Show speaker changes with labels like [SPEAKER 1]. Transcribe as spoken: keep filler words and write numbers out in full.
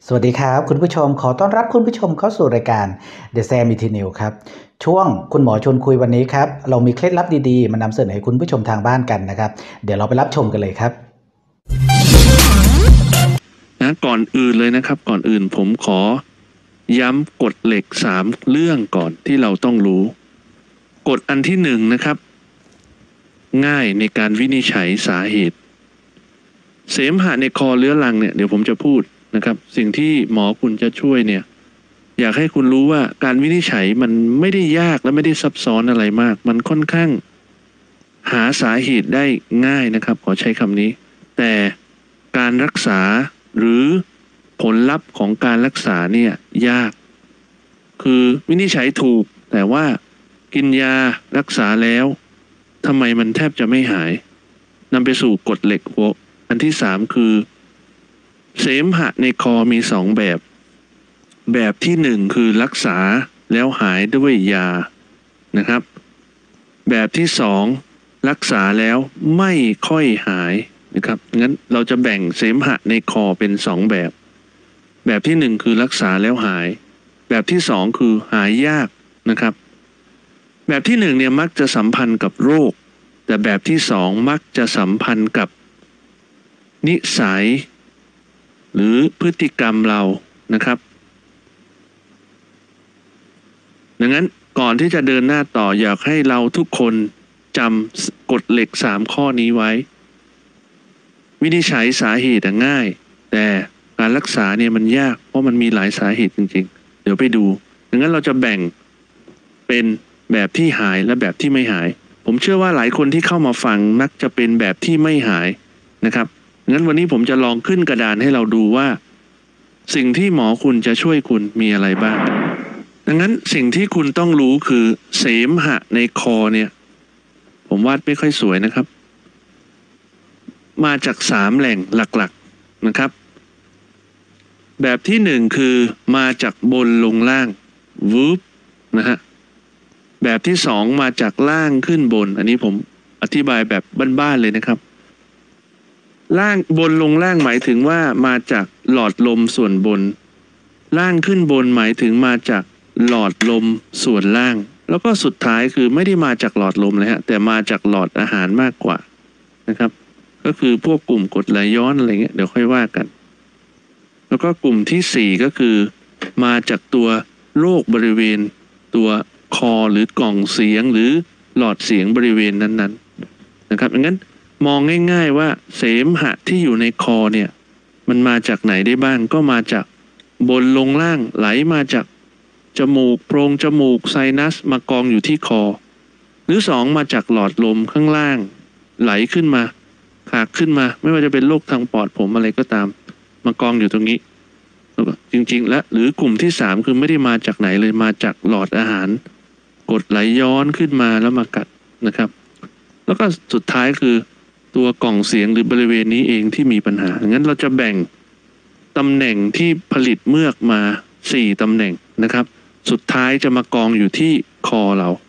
[SPEAKER 1] สวัสดีครับคุณผู้ชมขอต้อนรับคุณผู้ชมเข้าสู่รายการ The Sam Eternal ครับช่วงคุณหมอชวนคุยวันนี้ครับเรามีเคล็ดลับดีๆมานำเสนอให้คุณผู้ชมทางบ้านกันนะครับเดี๋ยวเราไปรับชมกันเลยครับ
[SPEAKER 2] นะก่อนอื่นเลยนะครับก่อนอื่นผมขอย้ำกฎเหล็กสามเรื่องก่อนที่เราต้องรู้กฎอันที่หนึ่งนะครับง่ายในการวินิจฉัยสาเหตุเสมหะในคอเรื้อรังเนี่ยเดี๋ยวผมจะพูดนะครับสิ่งที่หมอคุณจะช่วยเนี่ยอยากให้คุณรู้ว่าการวินิจฉัยมันไม่ได้ยากและไม่ได้ซับซ้อนอะไรมากมันค่อนข้างหาสาเหตุได้ง่ายนะครับขอใช้คำนี้แต่การรักษาหรือผลลัพธ์ของการรักษาเนี่ยยากคือวินิจฉัยถูกแต่ว่ากินยารักษาแล้วทำไมมันแทบจะไม่หายนำไปสู่กฎเหล็กหัวอันที่สามคือเสมหะในคอมีสองแบบแบบที่หนึ่งคือรักษาแล้วหายด้วยยานะครับแบบที่สองรักษาแล้วไม่ค่อยหายนะครับงั้นเราจะแบ่งเสมหะในคอเป็นสองแบบแบบที่หนึ่งคือรักษาแล้วหายแบบที่สองคือหายยากนะครับแบบที่หนึ่งเนี่ยมักจะสัมพันธ์กับโรคแต่แบบที่สองมักจะสัมพันธ์กับนิสัยหรือพฤติกรรมเรานะครับดังนั้นก่อนที่จะเดินหน้าต่ออยากให้เราทุกคนจำกฎเหล็กสามข้อนี้ไว้วินิจฉัยสาเหตุง่ายแต่การรักษาเนี่ยมันยากเพราะมันมีหลายสาเหตุจริงๆเดี๋ยวไปดูดังนั้นเราจะแบ่งเป็นแบบที่หายและแบบที่ไม่หายผมเชื่อว่าหลายคนที่เข้ามาฟังมักจะเป็นแบบที่ไม่หายนะครับงั้นวันนี้ผมจะลองขึ้นกระดานให้เราดูว่าสิ่งที่หมอคุณจะช่วยคุณมีอะไรบ้างดังนั้นสิ่งที่คุณต้องรู้คือเสมหะในคอเนี่ยผมวาดไม่ค่อยสวยนะครับมาจากสามแหล่งหลักๆนะครับแบบที่หนึ่งคือมาจากบนลงล่างวืบนะฮะแบบที่สองมาจากล่างขึ้นบนอันนี้ผมอธิบายแบบบ้านๆเลยนะครับล่างบนลงล่างหมายถึงว่ามาจากหลอดลมส่วนบนล่างขึ้นบนหมายถึงมาจากหลอดลมส่วนล่างแล้วก็สุดท้ายคือไม่ได้มาจากหลอดลมเลยฮะแต่มาจากหลอดอาหารมากกว่านะครับก็คือพวกกลุ่มกรดไหลย้อนอะไรเงี้ยเดี๋ยวค่อยว่ากันแล้วก็กลุ่มที่สี่ก็คือมาจากตัวโรคบริเวณตัวคอหรือกล่องเสียงหรือหลอดเสียงบริเวณนั้นๆนะครับดังนั้นมองง่ายๆว่าเสมหะที่อยู่ในคอเนี่ยมันมาจากไหนได้บ้างก็มาจากบนลงล่างไหลมาจากจมูกโพรงจมูกไซนัสมากองอยู่ที่คอหรือสองมาจากหลอดลมข้างล่างไหลขึ้นมาขากขึ้นมาไม่ว่าจะเป็นโรคทางปอดผมอะไรก็ตามมากองอยู่ตรงนี้จริงๆและหรือกลุ่มที่สามคือไม่ได้มาจากไหนเลยมาจากหลอดอาหารกดไหลย้อนขึ้นมาแล้วมากัดนะครับแล้วก็สุดท้ายคือตัวกล่องเสียงหรือบริเวณนี้เองที่มีปัญหางั้นเราจะแบ่งตำแหน่งที่ผลิตเมือกมาสี่ตำแหน่งนะครับสุดท้ายจะมากองอยู่ที่คอเรา